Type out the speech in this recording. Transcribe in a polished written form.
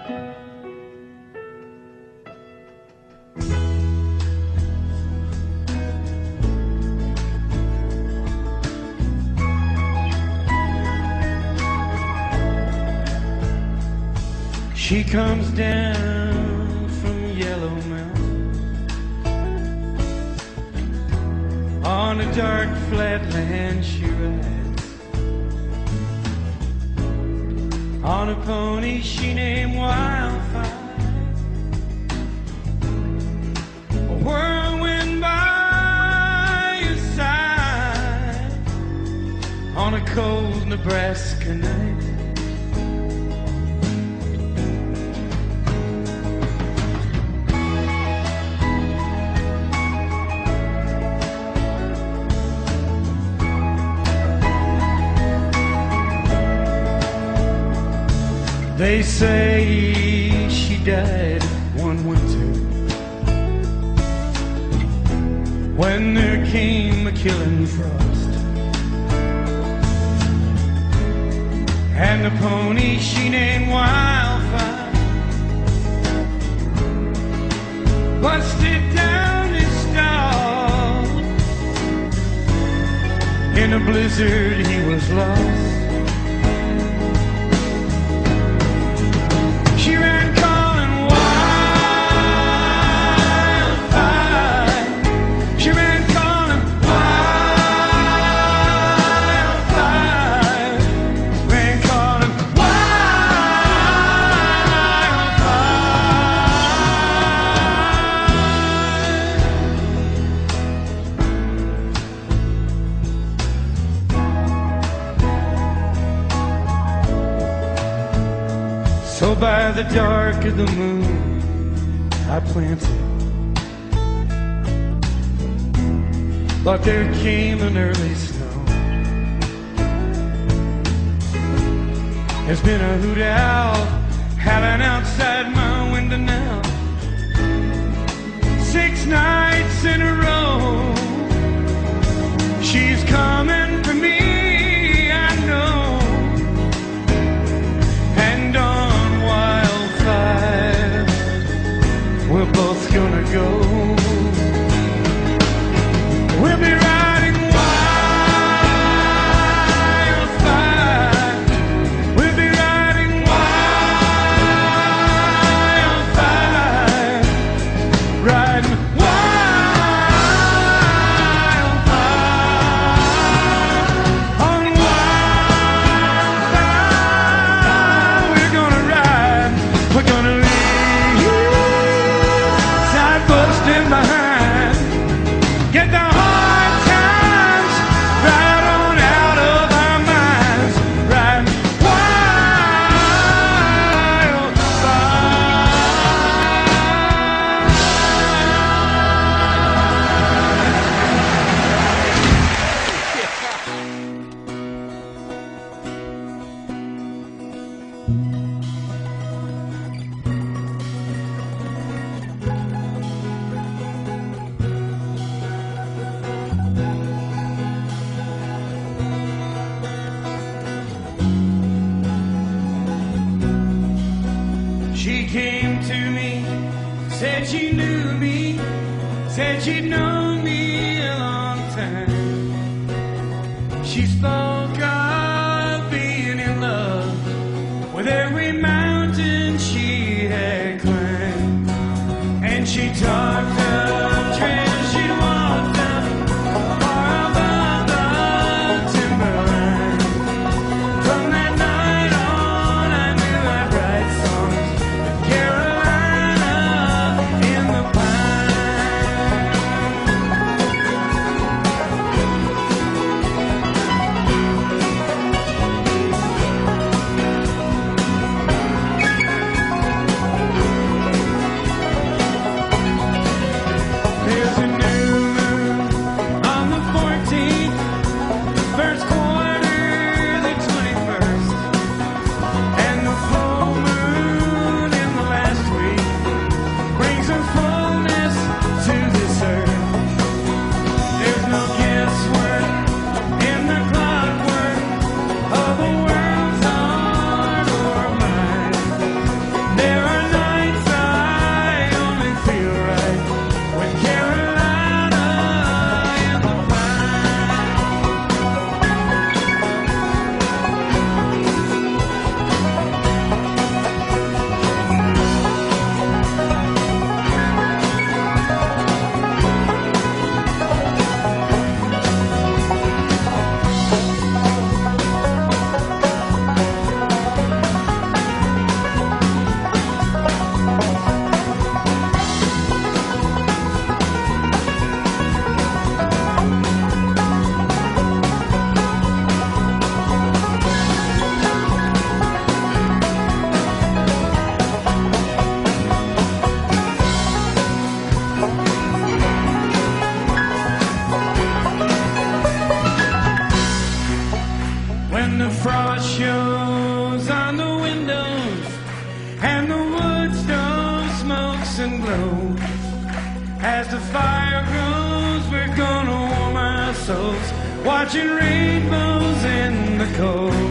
She comes down from Yellow Mountain on a dark flatland she rides, on a pony she named Wildfire. A whirlwind by your side on a cold Nebraska night. They say she died one winter when there came a killing frost, and the pony she named Wildfire busted down his stall. In a blizzard he was lost. She ran calling wildfire. She ran calling wildfire. Ran calling wildfire. So by the dark of the moon I planted, but there came an early snow. There's been a hoot owl howling outside my window now, 6 nights in a row. She's coming for me, I know, and on Wildfire we're both gonna go. We'll be riding wildfire. We'll be riding wildfire. Riding wildfire. On wildfire. We're gonna ride. We're gonna leave. Side busting behind. Get the hard times right on out of our minds. Riding She came to me, said she knew me, said she'd known me a long time. She spoke of being in love with every mountain she had climbed, and she talked of trails she'd walked up far above the timberline. From that night on, I knew I'd write songs with Carolina in the pine. the fire grows, we're gonna warm our souls, watching rainbows in the cold.